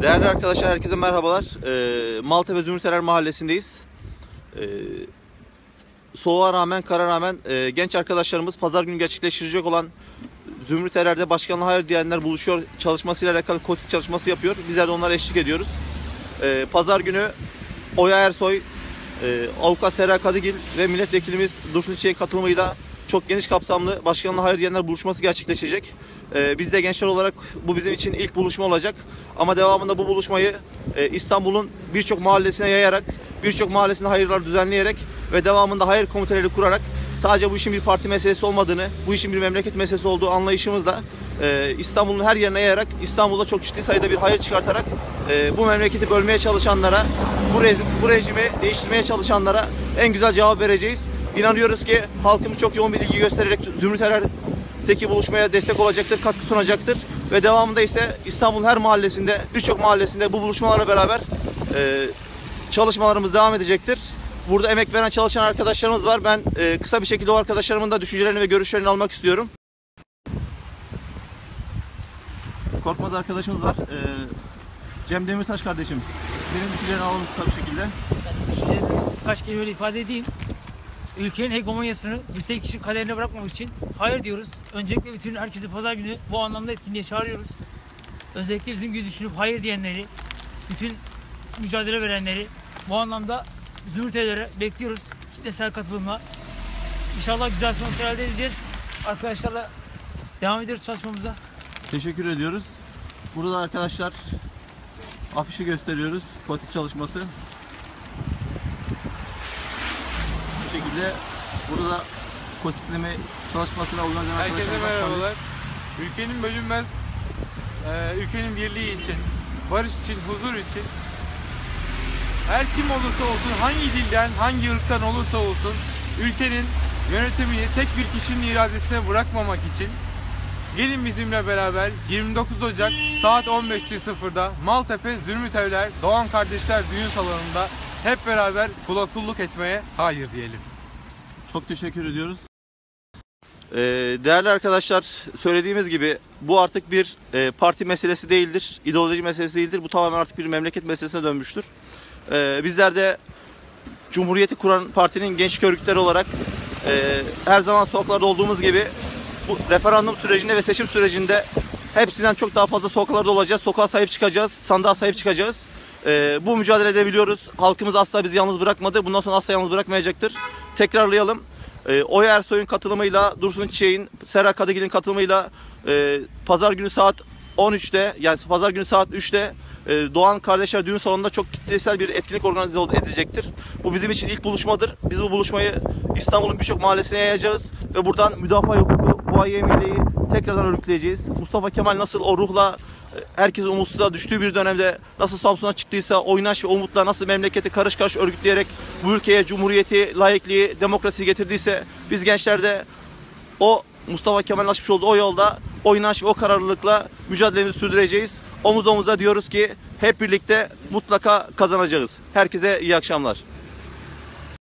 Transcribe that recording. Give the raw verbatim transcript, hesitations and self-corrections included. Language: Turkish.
Değerli arkadaşlar, herkese merhabalar. Ee, Maltepe Zümrüteler Mahallesi'ndeyiz. Ee, soğuğa rağmen, kara rağmen e, genç arkadaşlarımız pazar günü gerçekleştirecek olan Zümrüteler'de başkanlığa hayır diyenler buluşuyor çalışmasıyla alakalı kotik çalışması yapıyor. Bizler de onlara eşlik ediyoruz. Ee, pazar günü Oya Ersoy, e, Avukat Sera Kadıgil ve milletvekilimiz Dursun Çiçek'in katılımıyla çok geniş kapsamlı başkanlığa hayır diyenler buluşması gerçekleşecek. Ee, biz de gençler olarak bu bizim için ilk buluşma olacak. Ama devamında bu buluşmayı e, İstanbul'un birçok mahallesine yayarak, birçok mahallesine hayırlar düzenleyerek ve devamında hayır komiteleri kurarak sadece bu işin bir parti meselesi olmadığını, bu işin bir memleket meselesi olduğu anlayışımızla e, İstanbul'un her yerine yayarak, İstanbul'da çok ciddi sayıda bir hayır çıkartarak e, bu memleketi bölmeye çalışanlara, bu, re bu rejimi değiştirmeye çalışanlara en güzel cevap vereceğiz. İnanıyoruz ki halkımız çok yoğun bir ilgi göstererek Zümrüteler'deki buluşmaya destek olacaktır, katkı sunacaktır. Ve devamında ise İstanbul'un her mahallesinde, birçok mahallesinde bu buluşmalarla beraber e, çalışmalarımız devam edecektir. Burada emek veren çalışan arkadaşlarımız var. Ben e, kısa bir şekilde o arkadaşlarımın da düşüncelerini ve görüşlerini almak istiyorum. Korkmaz arkadaşımız var. E, Cem Demirtaş kardeşim, senin düşüncelerini alalım kısa bir şekilde. Ben düşüncelerimi kaç kelimeyle ifade edeyim. Ülkenin hegemonyasını bir tek kişi kaderine bırakmamak için hayır diyoruz. Öncelikle bütün herkesi pazar günü bu anlamda etkinliğe çağırıyoruz. Özellikle bizim gibi düşünüp hayır diyenleri, bütün mücadele verenleri bu anlamda Zümrütelere bekliyoruz kitlesel katılımla. İnşallah güzel sonuçlar elde edeceğiz. Arkadaşlarla devam ediyoruz çalışmamıza. Teşekkür ediyoruz. Burada arkadaşlar afişi gösteriyoruz. Kotik çalışması. Bu şekilde burada kotikleme çalışmasına uygun arkadaşlar. Herkese merhabalar. Ülkenin bölünmez, e, ülkenin birliği için, barış için, huzur için her kim olursa olsun, hangi dilden, hangi ırktan olursa olsun ülkenin yönetimini tek bir kişinin iradesine bırakmamak için gelin bizimle beraber yirmi dokuz Ocak saat on beş sıfırda Maltepe Zümrüteler Doğan Kardeşler Düğün Salonu'nda hep beraber kula kulluk etmeye hayır diyelim. Çok teşekkür ediyoruz. Ee, değerli arkadaşlar, söylediğimiz gibi bu artık bir e, parti meselesi değildir, ideoloji meselesi değildir. Bu tamamen artık bir memleket meselesine dönmüştür. Ee, bizler de Cumhuriyeti kuran partinin gençlik örgütleri olarak e, her zaman sokaklarda olduğumuz gibi bu referandum sürecinde ve seçim sürecinde hepsinden çok daha fazla sokaklarda olacağız. Sokağa sahip çıkacağız, sandığa sahip çıkacağız. Ee, bu mücadelede biliyoruz. Halkımız asla bizi yalnız bırakmadı. Bundan sonra asla yalnız bırakmayacaktır. Tekrarlayalım. Ee, Oya Ersoy'un katılımıyla, Dursun Çiçek'in, Sera Kadıgil'in katılımıyla e, pazar günü saat on üçte, yani pazar günü saat üçte e, Doğan Kardeşler Düğün Salonu'nda çok kitlesel bir etkinlik organize edilecektir. Bu bizim için ilk buluşmadır. Biz bu buluşmayı İstanbul'un birçok mahallesine yayacağız ve buradan müdafaa hukuku, Kuvayi Milliye'yi tekrardan örgütleyeceğiz. Mustafa Kemal nasıl o ruhla, herkesin umutsuzluğa düştüğü bir dönemde nasıl Samsun'a çıktıysa, o inanç ve umutla nasıl memleketi karış karış örgütleyerek bu ülkeye cumhuriyeti, laikliği, demokrasiyi getirdiyse biz gençler de o Mustafa Kemal'in açmış olduğu o yolda o inanç ve o kararlılıkla mücadelemizi sürdüreceğiz. Omuz omuza diyoruz ki hep birlikte mutlaka kazanacağız. Herkese iyi akşamlar.